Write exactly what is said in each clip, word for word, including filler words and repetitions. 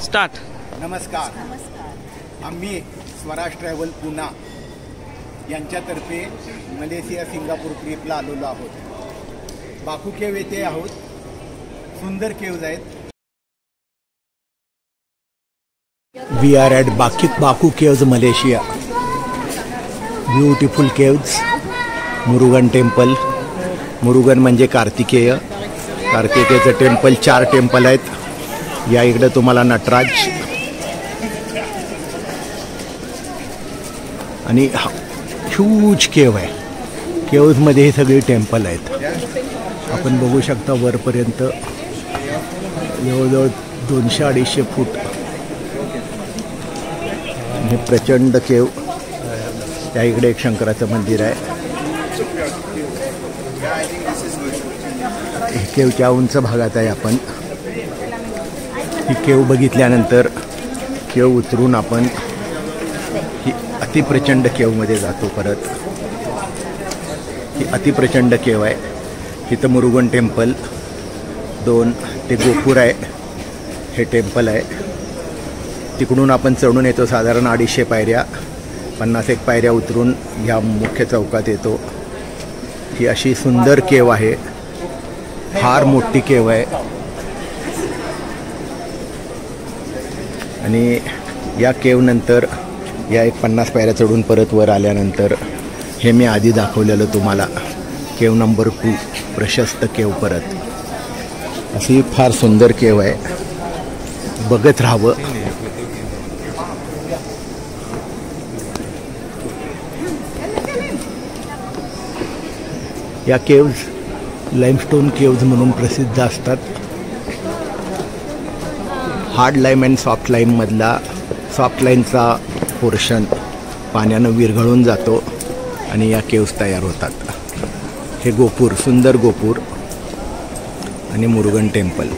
Start. नमस्कार. आम्ही Swaraj travel Pune यांच्यातर्फे मलेशिया सिंगापूर ट्रिपला आलेलो आहोत. बाकू केव येथे आहोत. सुंदर केव्ज आहेत. वी आर ॲट बाकी Batu caves Malaysia. Beautiful caves. Murugan temple. Murugan म्हणजे कार्तिकेय. कार्तिकेयचं टेम्पल. चार टेम्पल आहेत. या इकडे तुम्हाला नटराज आणि ह्यूज केव आहे. केव्जमध्ये हे सगळे टेम्पल आहेत. आपण बघू शकता वरपर्यंत जवळजवळ दोनशे अडीचशे फूट. हे प्रचंड केव. त्या इकडे एक शंकराचं मंदिर आहे. हे केवच्या उंच भागात आहे. आपण ही केव बघितल्यानंतर केव उतरून आपण ही अतिप्रचंड केवमध्ये जातो. परत ही अतिप्रचंड केव आहे. इथं मुरुगन टेम्पल. दोन ते गोपूर आहे. हे टेम्पल आहे. तिकडून आपण चढून येतो साधारण अडीचशे पायऱ्या. पन्नास एक पायऱ्या उतरून ह्या मुख्य चौकात येतो. ही अशी सुंदर केव आहे. फार मोठी केव आहे. आणि या केव नंतर या एक पन्नास पायऱ्या चढून परत वर आल्यानंतर हे मी आधी दाखवलेलं तुम्हाला केव नंबर टू प्रशस्त केव. परत अशी फार सुंदर केव आहे. बघत राहावं. या केव्ज लाईमस्टोन केव्ज म्हणून प्रसिद्ध असतात. हार्ड लाईम अँड सॉफ्ट लाईममधला सॉफ्ट लाईमचा पोर्शन पाण्यानं विरघळून जातो आणि या केव्ज तयार होतात. हे गोपूर, सुंदर गोपूर आणि Murugan temple.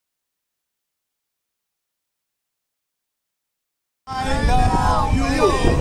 I love you.